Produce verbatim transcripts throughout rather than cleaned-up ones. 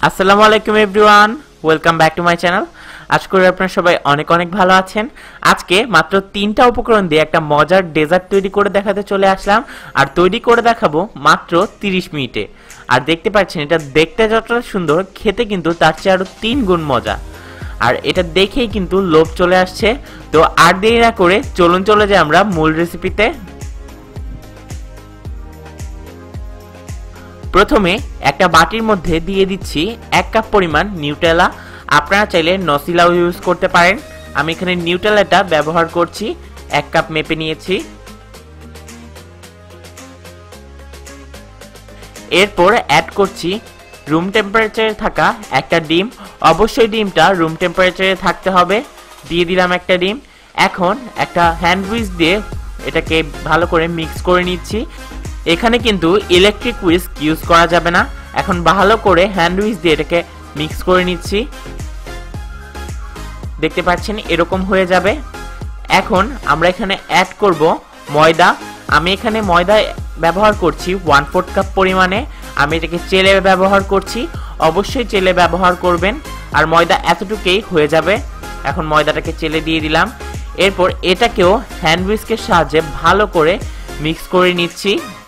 আসসালামু আলাইকুম everyone, welcome back to my channel. আশা করি আপনারা সবাই অনেক অনেক ভালো আছেন। আজকে মাত্র তিনটা উপকরণ দিয়ে একটা মজার ডেজার্ট তৈরি করে দেখাতে চলে আসলাম, আর তৈরি করে দেখাবো মাত্র তিরিশ মিনিটে। আর দেখতে পাচ্ছেন এটা দেখতে যতটা সুন্দর, খেতে কিন্তু তার চেয়ে আরো তিন গুণ মজা। আর এটা দেখেই কিন্তু লোভ চলে আসছে। তো আর দেরি না করে চলুন চলে যাই আমরা মূল রেসিপিতে। প্রথমে একটা বাটির মধ্যে দিয়ে দিচ্ছি এক কাপ পরিমাণ নিউটেলা। আপনারা চাইলে নসিলাও ইউজ করতে পারেন। আমি এখানে নিউটেলাটা ব্যবহার করছি, এক কাপ মেপে নিয়েছি। এরপর অ্যাড করছি রুম টেম্পারেচারে থাকা একটা ডিম। অবশ্যই ডিমটা রুম টেম্পারেচারে থাকতে হবে। দিয়ে দিলাম একটা ডিম। এখন একটা হ্যান্ড হুইস্ক দিয়ে এটাকে ভালো করে মিক্স করে নিচ্ছি। এখানে কিন্তু ইলেকট্রিক হুইস্ক ইউজ করা যাবে না। এখন ভালো করে হ্যান্ড হুইস্ক দিয়ে এটাকে মিক্স করে নিচ্ছি। দেখতে পাচ্ছেন এরকম হয়ে যাবে। এখন আমরা এখানে অ্যাড করব ময়দা। আমি এখানে ময়দা ব্যবহার করছি ওয়ান ফোর্থ কাপ পরিমাণে। আমি এটাকে চেলে ব্যবহার করছি, অবশ্যই চেলে ব্যবহার করবেন। আর ময়দা এতটুকুই হয়ে যাবে। এখন ময়দাটাকে চেলে দিয়ে দিলাম। এরপর এটাকেও হ্যান্ড হুইস্কের সাহায্যে ভালো করে মিক্স করে নিচ্ছি।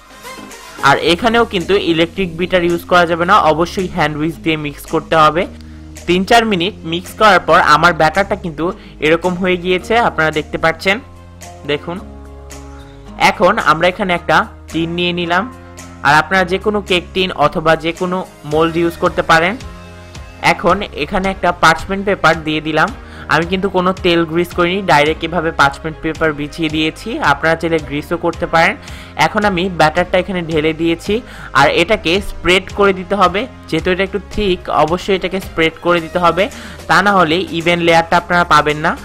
আর এখানেও কিন্তু ইলেকট্রিক বিটার ইউজ করা যাবে না, অবশ্যই হ্যান্ড হুইস্ক দিয়ে মিক্স করতে হবে। তিন চার মিনিট মিক্স করার পর আমার ব্যাটারটা কিন্তু এরকম হয়ে গিয়েছে, আপনারা দেখতে পাচ্ছেন। দেখুন, এখন আমরা এখানে একটা টিন নিয়ে নিলাম। আর আপনারা যে কোনো কেক টিন অথবা যে কোনো মোল্ড ইউজ করতে পারেন। এখন এখানে একটা পার্চমেন্ট পেপার দিয়ে দিলাম। আমি কিন্তু কোনো তেল গ্রিস করিনি, ডাইরেক্ট এভাবে পার্চমেন্ট পেপার বিছিয়ে দিয়েছি। আপনারা চাইলে গ্রিসও করতে পারেন। এখন আমি ব্যাটারটা এখানে ঢেলে দিয়েছি, আর এটাকে স্প্রেড করে দিতে হবে। যেহেতু এটা একটু থিক, অবশ্যই এটাকে স্প্রেড করে দিতে হবে, তা না হলে ইভেন লেয়ারটা আপনারা পাবেন না।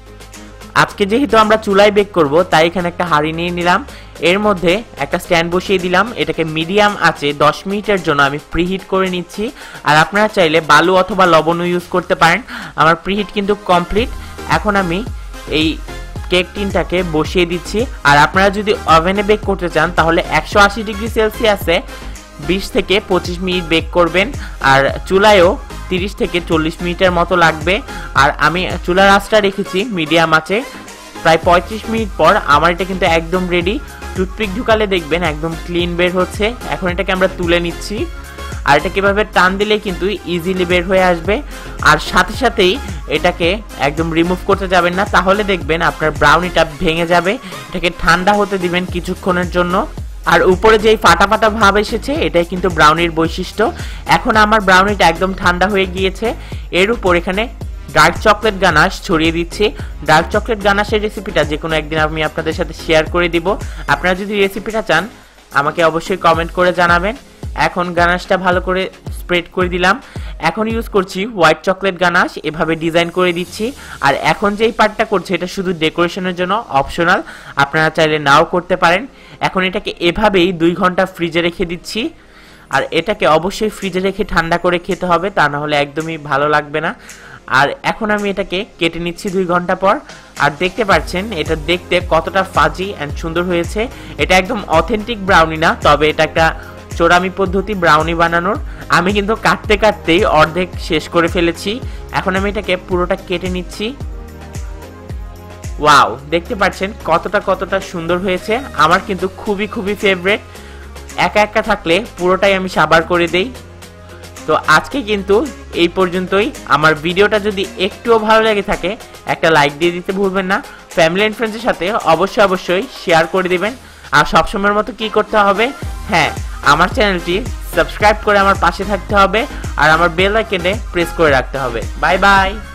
আজকে যেহেতু আমরা চুলায় বেক করব, তাই এখানে একটা হাঁড়ি নিয়ে নিলাম। এর মধ্যে একটা স্ট্যান্ড বসিয়ে দিলাম। এটাকে মিডিয়াম আঁচে দশ মিনিটের জন্য আমি প্রিহিট করে নিচ্ছি। আর আপনারা চাইলে বালু অথবা লবণও ইউজ করতে পারেন। আমার প্রিহিট কিন্তু কমপ্লিট। এখন আমি এই কেক টিনটাকে বসিয়ে দিচ্ছি। আর আপনারা যদি ওভেনে বেক করতে চান তাহলে একশো আশি ডিগ্রি সেলসিয়াসে বিশ থেকে পঁচিশ মিনিট বেক করবেন। আর চুলায়ও তিরিশ থেকে চল্লিশ মিনিটের মতো লাগবে। আর আমি চুলার আঁচটা রেখেছি মিডিয়াম আঁচে। প্রায় পঁয়ত্রিশ মিনিট পর আমার এটা কিন্তু একদম রেডি। টুথপিক ঢুকালে দেখবেন একদম ক্লিন বের হচ্ছে। এখন এটাকে আমরা তুলে নিচ্ছি। আর এটা কিভাবে টান দিলে কিন্তু ইজিলি বের হয়ে আসবে। আর সাথে সাথেই এটাকে একদম রিমুভ করতে যাবেন না, তাহলে দেখবেন আপনার ব্রাউনিটা ভেঙে যাবে। এটাকে ঠান্ডা হতে দিবেন কিছুক্ষণের জন্য। আর উপরে যেই ফাটা ফাটা ভাব এসেছে, এটাই কিন্তু ব্রাউনির বৈশিষ্ট্য। এখন আমার ব্রাউনিটা একদম ঠান্ডা হয়ে গিয়েছে। এর উপর এখানে ডার্ক চকলেট গানাশ ছড়িয়ে দিচ্ছি। ডার্ক চকলেট গানাশের রেসিপিটা যে কোনো একদিন আমি আপনাদের সাথে শেয়ার করে দিব। আপনারা যদি রেসিপিটা চান আমাকে অবশ্যই কমেন্ট করে জানাবেন। এখন গানাশটা ভালো করে স্প্রেড করে দিলাম। এখন ইউজ করছি হোয়াইট চকলেট গানাশ, এভাবে ডিজাইন করে দিচ্ছি। আর এখন যেই পার্টটা করছি এটা শুধু ডেকোরেশনের জন্য, অপশনাল, আপনারা চাইলে নাও করতে পারেন। এখন এটাকে এভাবেই দুই ঘন্টা ফ্রিজে রেখে দিচ্ছি। আর এটাকে অবশ্যই ফ্রিজে রেখে ঠান্ডা করে খেতে হবে, তা না হলে একদমই ভালো লাগবে না। আর এখন আমি এটাকে কেটে নিচ্ছি দুই ঘন্টা পর। আর দেখতে পাচ্ছেন এটা দেখতে কতটা ফাজি অ্যান্ড সুন্দর হয়েছে। এটা একদম অথেন্টিক ব্রাউনি না, তবে এটা একটা চোরামি পদ্ধতি ব্রাউনি বানানোর। আমি কিন্তু কাটতে কাটতেই অর্ধেক শেষ করে ফেলেছি। এখন আমি এটাকে পুরোটা কেটে নিচ্ছি। ওয়াও, দেখতে পাচ্ছেন কতটা কতটা সুন্দর হয়েছে। আমার কিন্তু খুবই খুবই ফেভারিট। একা একা থাকলে পুরোটাই আমি সাবার করে দেই। তো আজকে কিন্তু এই পর্যন্তই। আমার ভিডিওটা যদি একটুও ভালো লেগে থাকে একটা লাইক দিয়ে দিতে ভুলবেন না। ফ্যামিলি এন্ড ফ্রেন্ডসের সাথে অবশ্যই অবশ্যই শেয়ার করে দিবেন। আর সবসময়ের মতো কি করতে হবে, হ্যাঁ, আমার চ্যানেলটি সাবস্ক্রাইব করে আমার পাশে থাকতে হবে। আর আমার বেল আইকনে প্রেস করে রাখতে হবে। Bye by.